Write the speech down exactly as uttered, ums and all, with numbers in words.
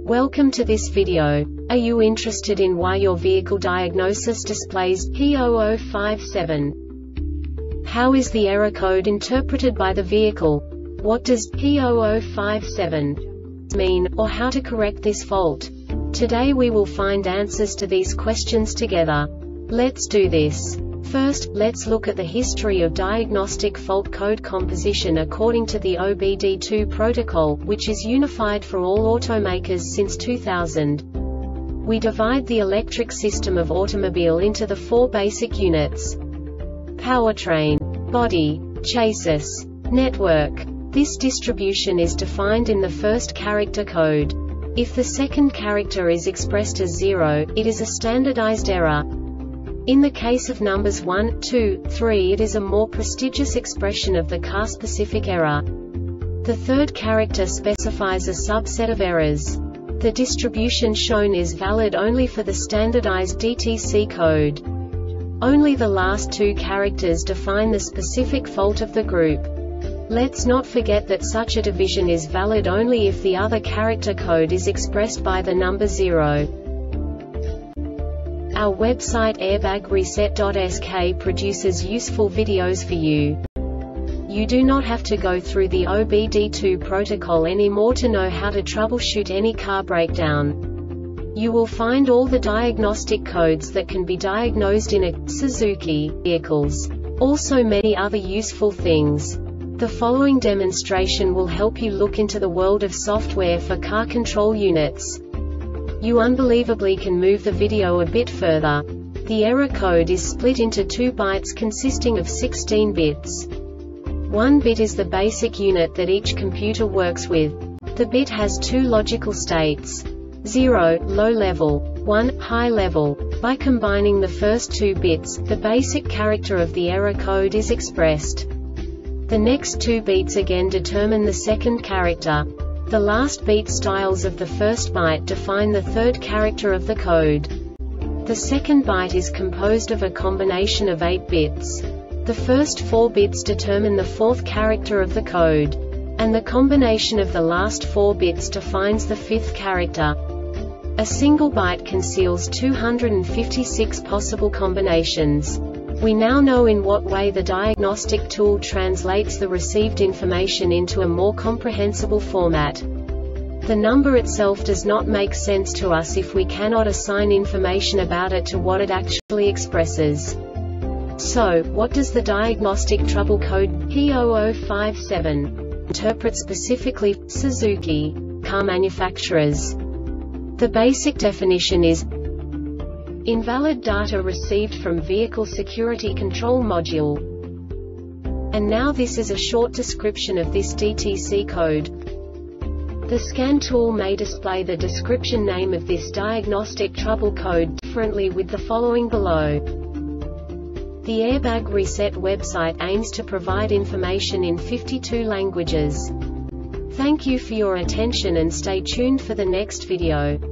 Welcome to this video. Are you interested in why your vehicle diagnosis displays P zero zero five seven? How is the error code interpreted by the vehicle? What does P zero zero five seven mean, or how to correct this fault? Today we will find answers to these questions together. Let's do this. First, let's look at the history of diagnostic fault code composition according to the O B D two protocol, which is unified for all automakers since two thousand. We divide the electric system of automobile into the four basic units: powertrain, body, chassis, network. This distribution is defined in the first character code. If the second character is expressed as zero, it is a standardized error. In the case of numbers one, two, three, it is a more prestigious expression of the car-specific error. The third character specifies a subset of errors. The distribution shown is valid only for the standardized D T C code. Only the last two characters define the specific fault of the group. Let's not forget that such a division is valid only if the other character code is expressed by the number zero. Our website airbag reset dot S K produces useful videos for you. You do not have to go through the O B D two protocol anymore to know how to troubleshoot any car breakdown. You will find all the diagnostic codes that can be diagnosed in a Suzuki vehicles. Also many other useful things. The following demonstration will help you look into the world of software for car control units. You unbelievably can move the video a bit further. The error code is split into two bytes consisting of sixteen bits. One bit is the basic unit that each computer works with. The bit has two logical states: zero, low level, one, high level. By combining the first two bits, the basic character of the error code is expressed. The next two beats again determine the second character. The last beat styles of the first byte define the third character of the code. The second byte is composed of a combination of eight bits. The first four bits determine the fourth character of the code. And the combination of the last four bits defines the fifth character. A single byte conceals two hundred fifty-six possible combinations. We now know in what way the diagnostic tool translates the received information into a more comprehensible format. The number itself does not make sense to us if we cannot assign information about it to what it actually expresses. So, what does the diagnostic trouble code P zero zero five seven interpret specifically for Suzuki car manufacturers? The basic definition is invalid data received from Vehicle Security Control Module. And now this is a short description of this D T C code. The scan tool may display the description name of this diagnostic trouble code differently with the following below. The Airbag Reset website aims to provide information in fifty-two languages. Thank you for your attention and stay tuned for the next video.